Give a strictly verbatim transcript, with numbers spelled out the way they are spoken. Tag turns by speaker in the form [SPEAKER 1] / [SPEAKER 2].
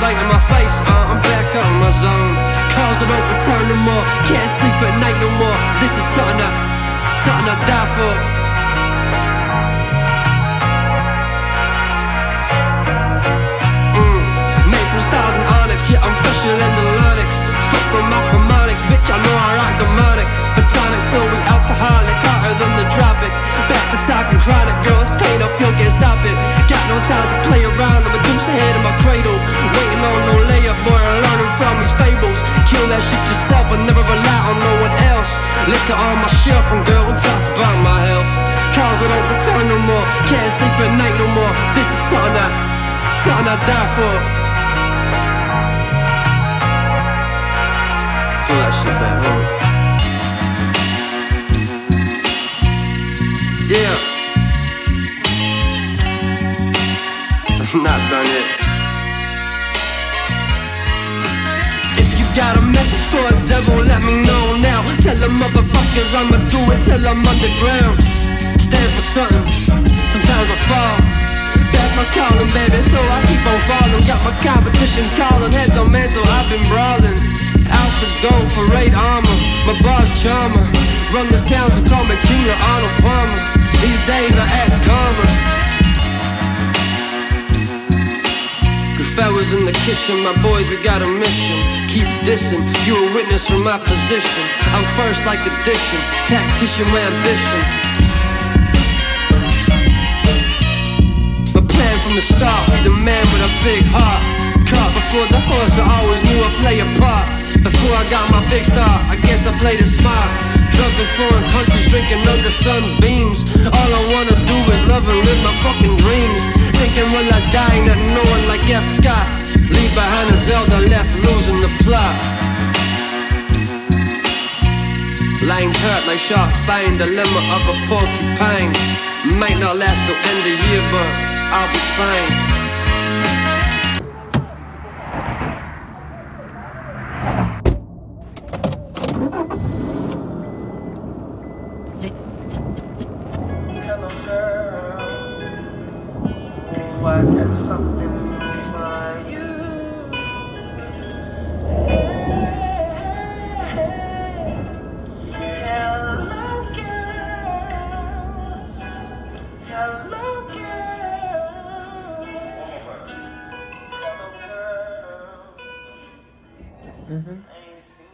[SPEAKER 1] right in my face, uh, I'm back on my zone. Cars that don't return no more, can't sleep at night no more. This is something I, something I die for. Mm, made from stars and onyx, yeah, I'm fresher than the Lonix. Fuck with my harmonics, bitch, I know I rock demonic. Platonic till we alcoholic, hotter than the tropic. Back to talking chronic, girl, it's pain off, you can't stop it. Got no time to play around, I'm a deuce ahead of my cradle. Waiting on no layup, boy, I'm learning from these fables. Kill that shit yourself, I never rely on no one else. Liquor on my shelf, and girl, we'll talk about my health. Cars that don't return no more, can't sleep at night no more. This is something I, something I die for. Pull that shit back home. Yeah. I'm not done yet. If you got a message for a devil, let me know now. Tell them motherfuckers I'ma do it till I'm underground. Stand for something, sometimes I fall. That's my calling, baby, so I keep on falling. Got my competition calling, heads on mantle, I've been brawling. Alphas gold, parade armor, my boss charmer. Run this town, so call me King of Arnold Palmer. These days I act calmer. Fellas in the kitchen, my boys, we got a mission. Keep dissing, you a witness from my position. I'm first like addition, tactician with ambition. My plan from the start, be the man with a big heart. Caught before the horse, I always knew I'd play a part. Before I got my big star, I guess I played it smart. Drugs in foreign countries, drinking under sunbeams. All I wanna do is love and live my fucking dreams. Thinking will I die, not knowing like F. Scott. Leave behind a Zelda, left losing the plot. Lines hurt like sharp spine, dilemma of a porcupine. Might not last till end of year, but I'll be fine.
[SPEAKER 2] I got something for you. Hello, girl. Hello, girl. Hello, girl. Mm-hmm. I ain't seen